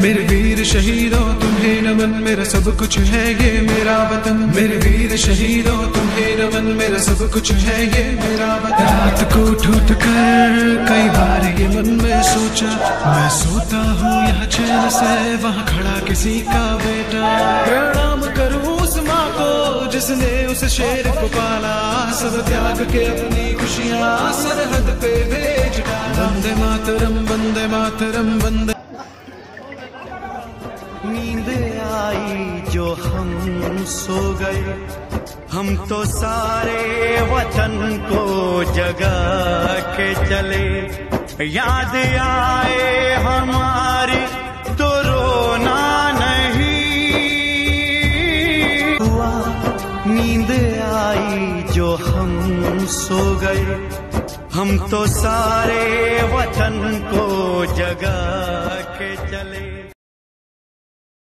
मेरे वीर शहीदों तुम्हें नमन, मेरा सब कुछ है ये मेरा वतन। मेरे वीर शहीदों तुम्हें नमन, मेरा सब कुछ है ये मेरा वतन। रात को उठ कर कई बार ये मन में सोचा, मैं सोता हूँ यहाँ चैन से, वहाँ खड़ा किसी का बेटा। प्रणाम करूँ उस माँ को जिसने उस शेर को पाला, सब त्याग के अपनी खुशियाँ सरहद पे भेज डाला। वंदे मातरम वंदे मातरम वंदे। नींद आई जो हम सो गए, हम तो सारे वतन को जगा के चले। याद आए हमारी तो रोना नहीं हुआ। नींद आई जो हम सो गए, हम तो सारे वतन को जगा के चले।